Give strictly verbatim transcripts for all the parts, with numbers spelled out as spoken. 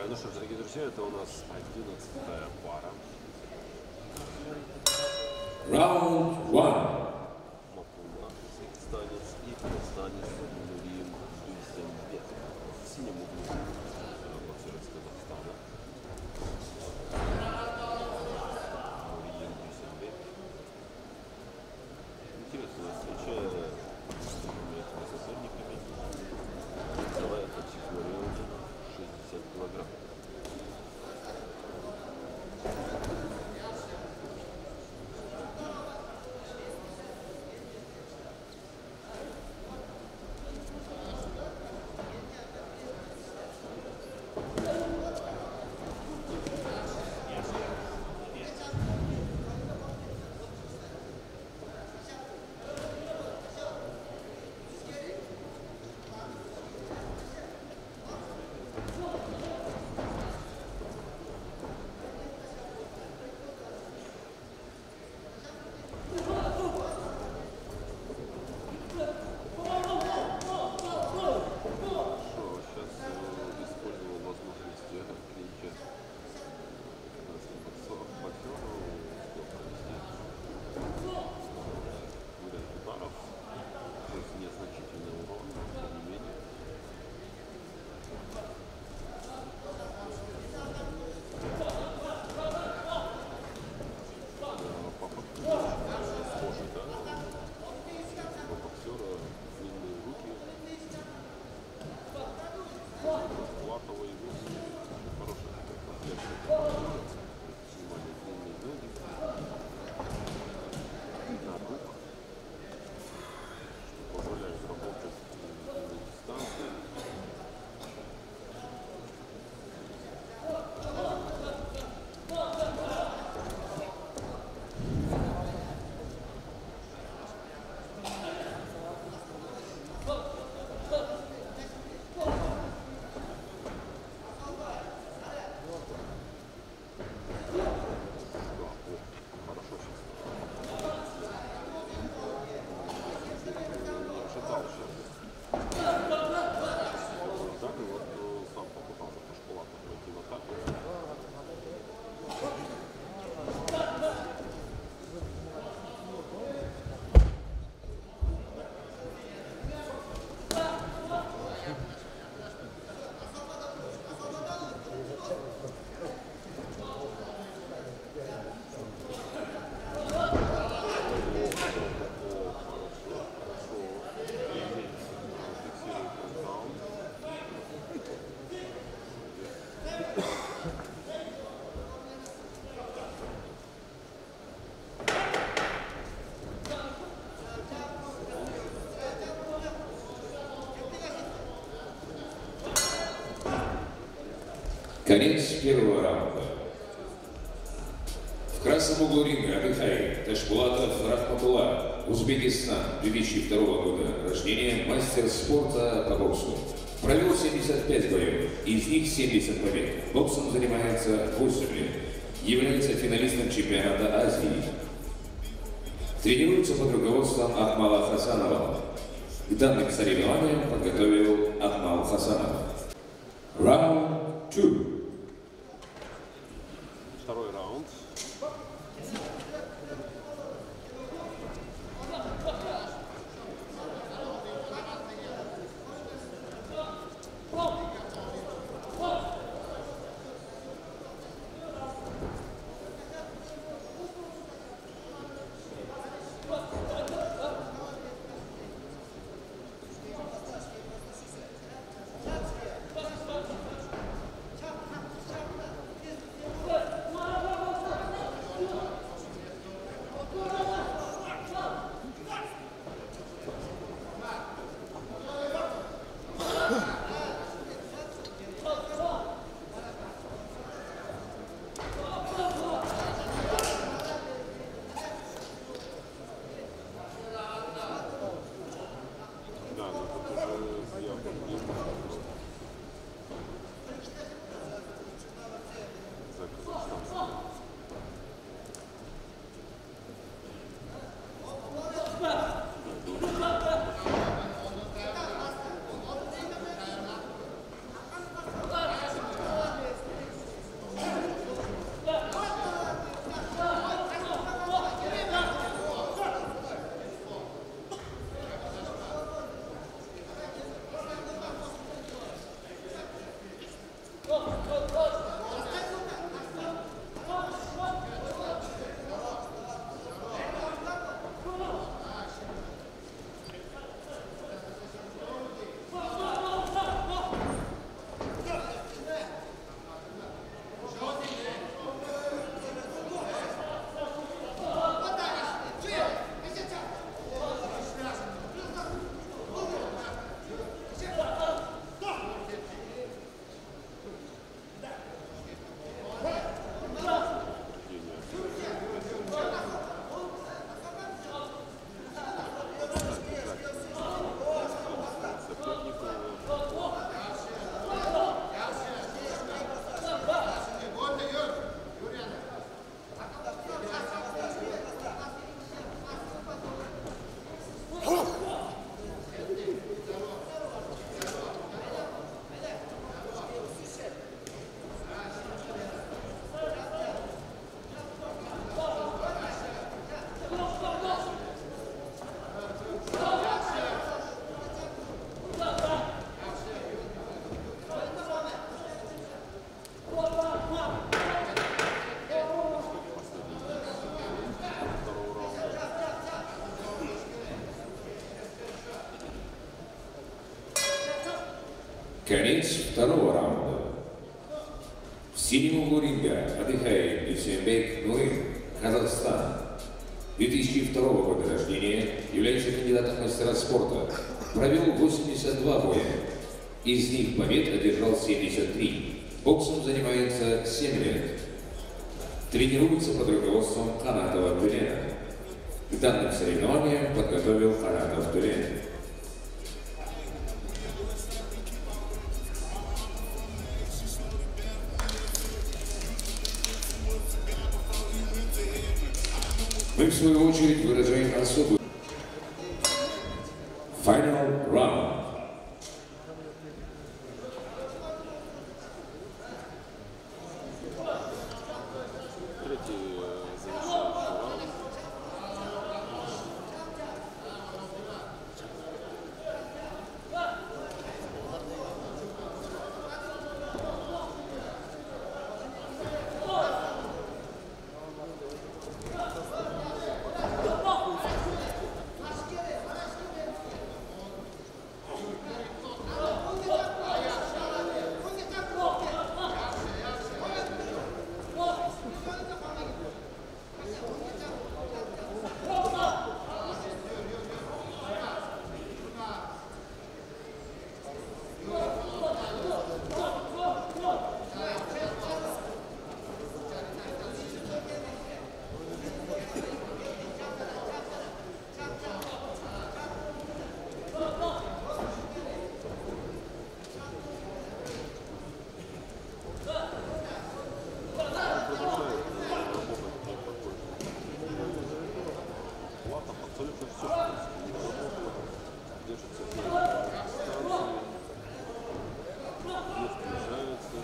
Ну что ж, дорогие друзья, это у нас одиннадцатая пара. Round one. Мапуна, казахстанец и казахстанец Нурим Дюйсенбек. В синем углу боксер из Казахстана. Нурим Дюйсенбек. Интересная встреча с этими соперниками. Весовая категория шестьдесят килограмм. Конец первого раунда. В красном углу ринга отдыхает Ташпулатов Рахматулла, Узбекистан, две тысячи второго года рождения, мастер спорта по боксу. Провел семьдесят пять боев, из них семьдесят побед. Боксом занимается восемь лет. Является финалистом чемпионата Азии. Тренируется под руководством Акмала Хасанова. К данным соревнованиям подготовил Акмал Хасанов. Раунд два. Второй раунд. Конец второго раунда. В синем углу ринга отдыхает Дюсенбек Нурим, Казахстан. две тысячи второго года рождения, является кандидатом в мастера спорта. Провел восемьдесят два боя. Из них побед одержал семьдесят три. Боксом занимается семь лет. Тренируется под руководством Канатова Тулена. К данным соревнованиям подготовил Канатов Тулена. Мы, в свою очередь, выражаем особую. Final round. Третий завершающий раунд. Абсолютно все, что работает, держится в дистанции, не снижается.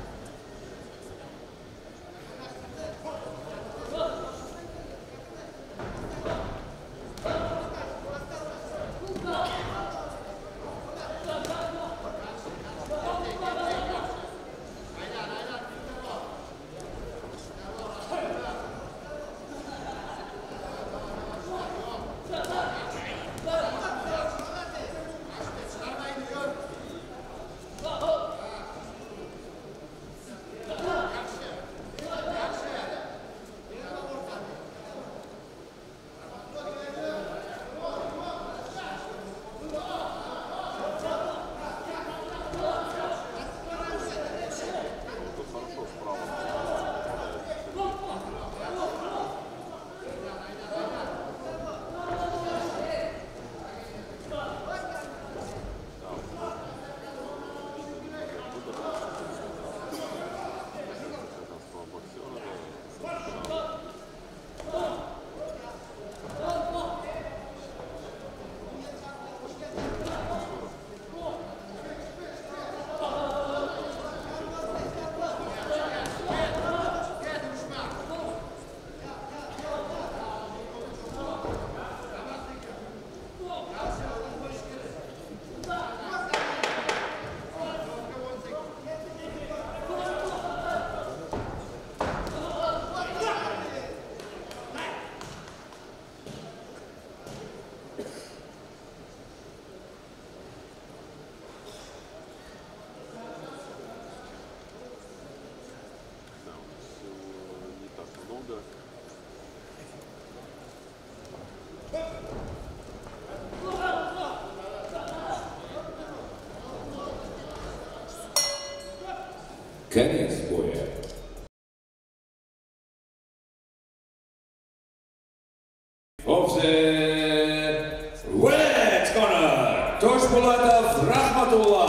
Конец боя. Of the red corner, Toshpolatov Rahmatullah.